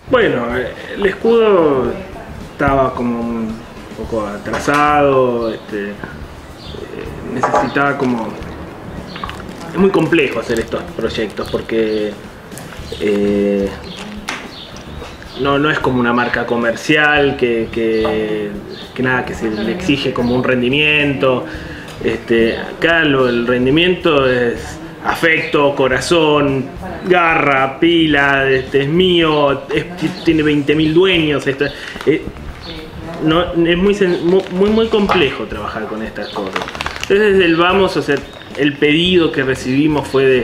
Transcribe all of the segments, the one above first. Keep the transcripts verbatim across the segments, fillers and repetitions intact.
Bueno, el escudo estaba como un poco atrasado, este, eh, necesitaba como... Es muy complejo hacer estos proyectos porque eh, no, no es como una marca comercial que, que, que nada, que se le exige como un rendimiento. Este, acá lo, el rendimiento es afecto, corazón, garra, pila, este, es mío, es, tiene veinte mil dueños. Esto, eh, no, es muy, muy, muy complejo trabajar con estas cosas. Entonces desde el vamos, o sea, el pedido que recibimos fue de,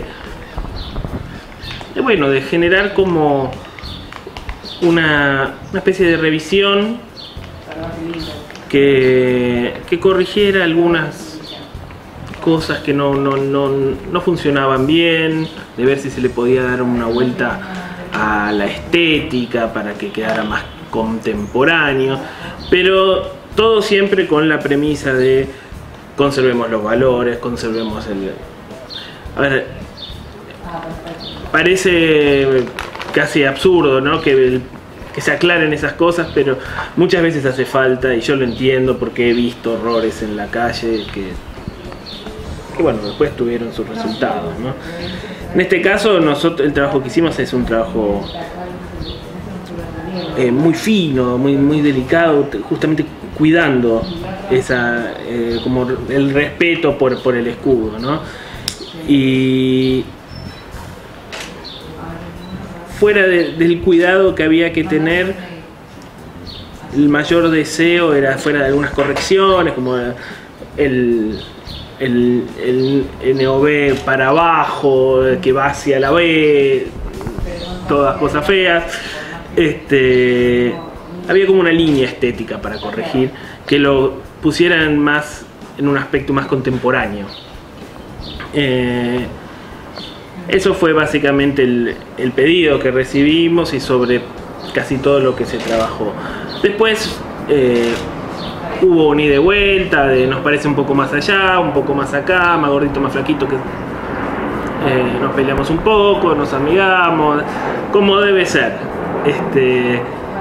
de bueno, de generar como una, una especie de revisión que, que corrigiera algunas cosas que no, no, no, no funcionaban bien, de ver si se le podía dar una vuelta a la estética para que quedara más contemporáneo, pero todo siempre con la premisa de conservemos los valores, conservemos el... A ver, parece casi absurdo, ¿no?, que, el, que se aclaren esas cosas, pero muchas veces hace falta, y yo lo entiendo porque he visto horrores en la calle que, que bueno, después tuvieron sus resultados, ¿no? En este caso, nosotros el trabajo que hicimos es un trabajo eh, muy fino, muy, muy delicado, justamente cuidando esa, eh, como el respeto por, por el escudo, ¿no? Y fuera de, del cuidado que había que tener, el mayor deseo era fuera de algunas correcciones, como el, el, el N O B para abajo, que va hacia la B, todas cosas feas. Este, había como una línea estética para corregir, que lo pusieran más en un aspecto más contemporáneo. Eh, eso fue básicamente el, el pedido que recibimos y sobre casi todo lo que se trabajó. Después eh, hubo un ida y vuelta, de nos parece un poco más allá, un poco más acá, más gordito, más flaquito, que eh, nos peleamos un poco, nos amigamos, como debe ser. Este,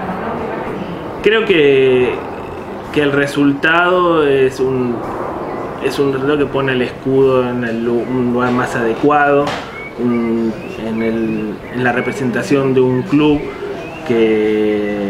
creo que, que el resultado es un, es un reloj que pone el escudo en el, un lugar más adecuado, un, en, el, en la representación de un club que,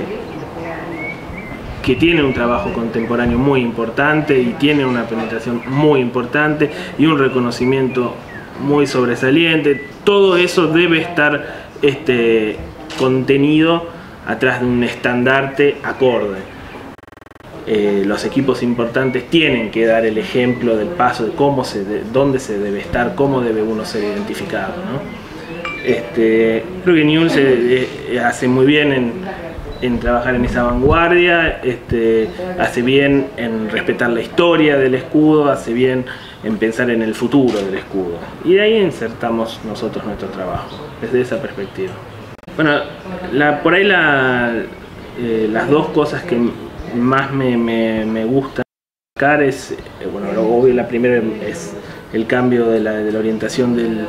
que tiene un trabajo contemporáneo muy importante y tiene una penetración muy importante y un reconocimiento muy sobresaliente. Todo eso debe estar este, contenido atrás de un estandarte acorde. Eh, los equipos importantes tienen que dar el ejemplo del paso, de cómo se, de dónde se debe estar, cómo debe uno ser identificado, ¿no? Este, creo que Newell's eh, eh, hace muy bien en, en trabajar en esa vanguardia, este, hace bien en respetar la historia del escudo, hace bien en pensar en el futuro del escudo. Y de ahí insertamos nosotros nuestro trabajo, desde esa perspectiva. Bueno, la, por ahí la, eh, las dos cosas que más me, me, me gusta destacar es, eh, bueno, obvio la primera es el cambio de la, de la orientación del,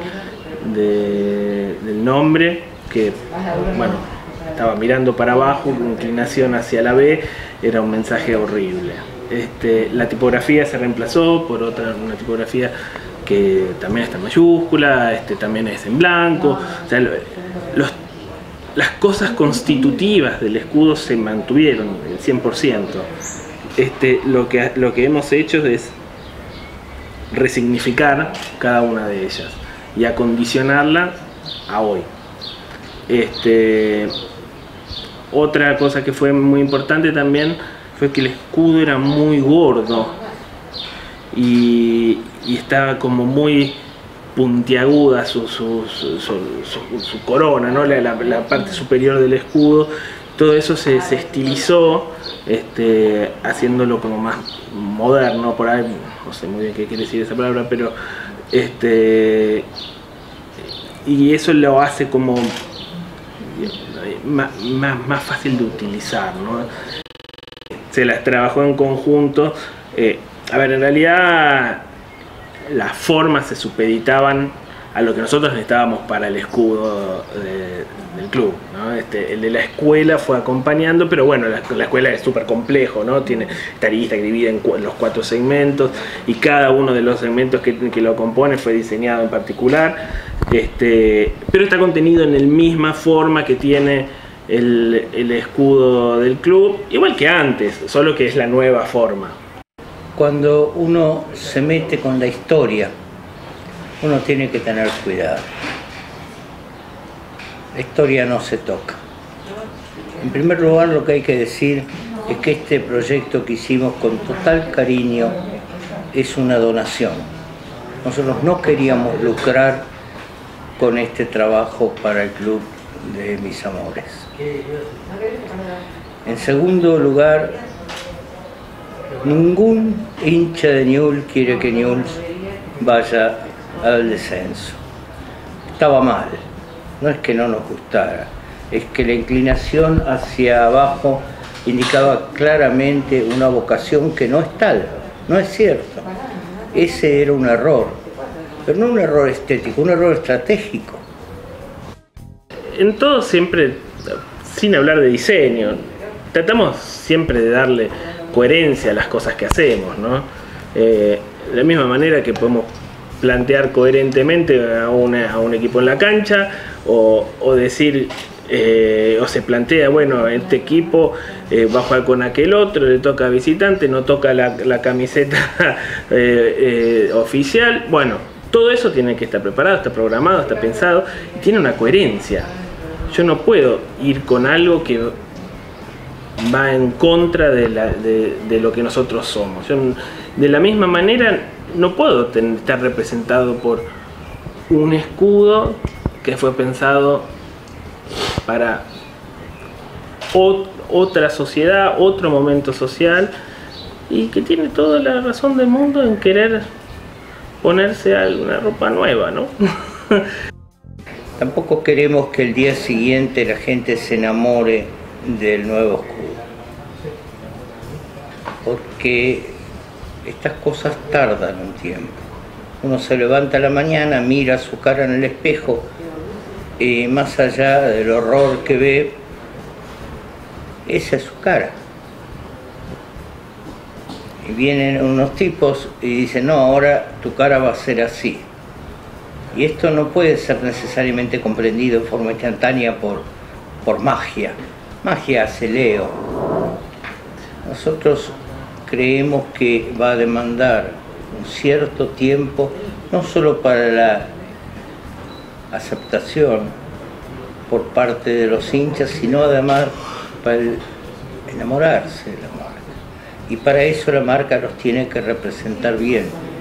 de, del nombre, que bueno, estaba mirando para abajo, inclinación hacia la B, era un mensaje horrible. Este, la tipografía se reemplazó por otra, una tipografía que también está en mayúscula, este, también es en blanco, o sea, los las cosas constitutivas del escudo se mantuvieron el cien por ciento. Este, lo, que, lo que hemos hecho es resignificar cada una de ellas y acondicionarla a hoy. Este, otra cosa que fue muy importante también fue que el escudo era muy gordo y, y estaba como muy puntiaguda su, su, su, su, su, su corona, ¿no? la, la, la parte superior del escudo. Todo eso se, se estilizó, este, haciéndolo como más moderno, por ahí, no sé muy bien qué quiere decir esa palabra, pero este, y eso lo hace como más, más, más fácil de utilizar, ¿no? Se las trabajó en conjunto. Eh, a ver, en realidad las formas se supeditaban a lo que nosotros necesitábamos para el escudo de, del club, ¿no? Este, el de la escuela fue acompañando, pero bueno, la, la escuela es súper complejo, ¿no? Tiene esta lista que divide en cu los cuatro segmentos, y cada uno de los segmentos que, que lo compone fue diseñado en particular, este, pero está contenido en la misma forma que tiene el, el escudo del club, igual que antes, solo que es la nueva forma. Cuando uno se mete con la historia, uno tiene que tener cuidado. La historia no se toca. En primer lugar, lo que hay que decir es que este proyecto que hicimos con total cariño es una donación. Nosotros no queríamos lucrar con este trabajo para el club de mis amores. En segundo lugar, ningún hincha de Newell's quiere que Newell's vaya al descenso. Estaba mal, no es que no nos gustara, es que la inclinación hacia abajo indicaba claramente una vocación que no es tal, no es cierto. Ese era un error, pero no un error estético, un error estratégico. En todo siempre, sin hablar de diseño, tratamos siempre de darle coherencia a las cosas que hacemos, ¿no? Eh, de la misma manera que podemos plantear coherentemente a, una, a un equipo en la cancha, o, o decir, eh, o se plantea, bueno, este equipo eh, va a jugar con aquel otro, le toca visitante, no toca la, la camiseta eh, eh, oficial. Bueno, todo eso tiene que estar preparado, está programado, está pensado, y tiene una coherencia. Yo no puedo ir con algo que va en contra de, la, de, de lo que nosotros somos. Yo, de la misma manera, no puedo ten, estar representado por un escudo que fue pensado para ot, otra sociedad, otro momento social, y que tiene toda la razón del mundo en querer ponerse alguna ropa nueva, ¿no? Tampoco queremos que el día siguiente la gente se enamore del nuevo escudo, porque estas cosas tardan un tiempo. Uno se levanta a la mañana, mira su cara en el espejo, y más allá del horror que ve, esa es su cara. Y vienen unos tipos y dicen, no, ahora tu cara va a ser así. Y esto no puede ser necesariamente comprendido en forma instantánea por, por magia. Magia hace Leo. Nosotros creemos que va a demandar un cierto tiempo, no solo para la aceptación por parte de los hinchas, sino además para el enamorarse de la marca. Y para eso la marca los tiene que representar bien.